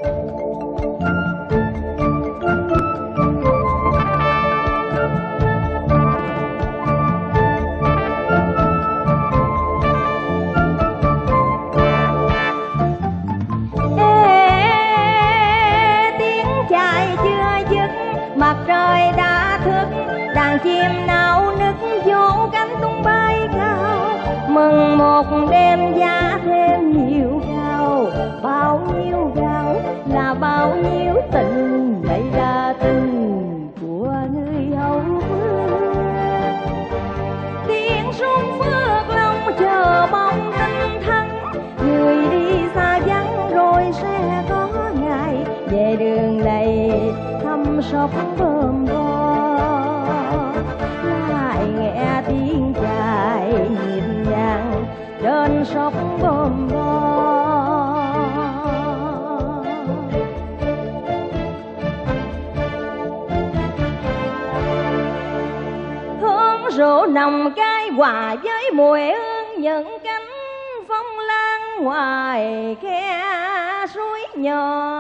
Mặt trời đã thức, đàn chim náo nức vô cánh tung bay cao, mừng một đêm giá thêm nhiều gạo. Bao nhiêu gạo là bao nhiêu tình, đây là tình của người hậu phương. Tiếng súng phước long chờ mong tinh thắng, người đi xa vắng rồi sẽ có ngày về đường này thăm sóc bơm bò. Lại nghe tiếng chài nhịp nhàng trên sóc bơm bò. Hương rượu nồng cay hòa với mùi hương những cánh phong lan ngoài khe suối nhỏ.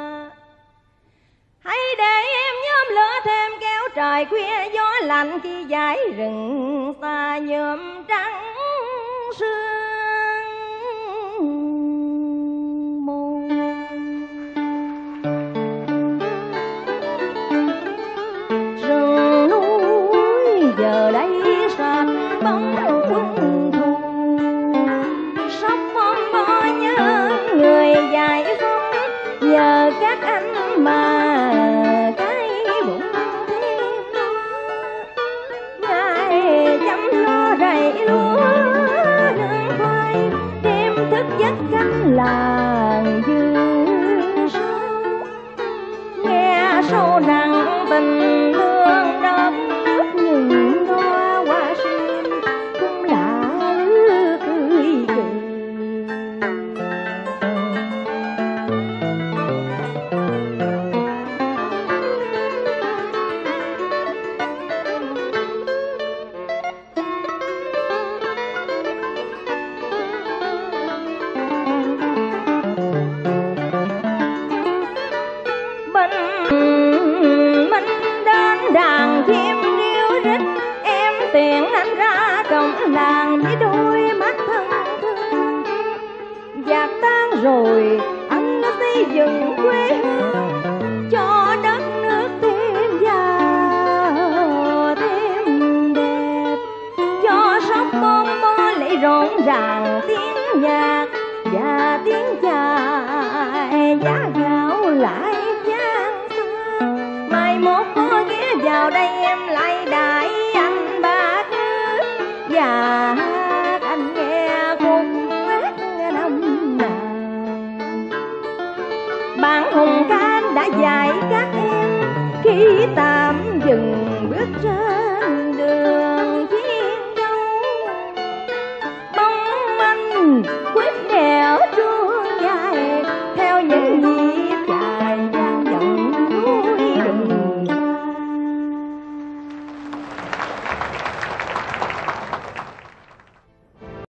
Hãy để em nhóm lửa thêm kéo trời khuya gió lạnh khi dải rừng ta nhuộm trắng sương mù. Rừng núi giờ đây sạch bóng thu, sóc bom bó nhớ người giải phóng, nhờ các anh mà cái bụng thêm ngày chăm lo đầy lúa đường khoai, đêm thức giấc canh làng dư sâu, nghe sâu nặng tình thương đất nước những đóa hoa sen cũng lạ lứa tươi cười. Đàn chim ríu rít em tiện anh ra cổng làng với đôi mắt thân thương. Dạt tan rồi anh đã xây dựng quê hương cho đất nước thêm giàu thêm đẹp, cho sóc bom bó lại rộn ràng tiếng nhạc.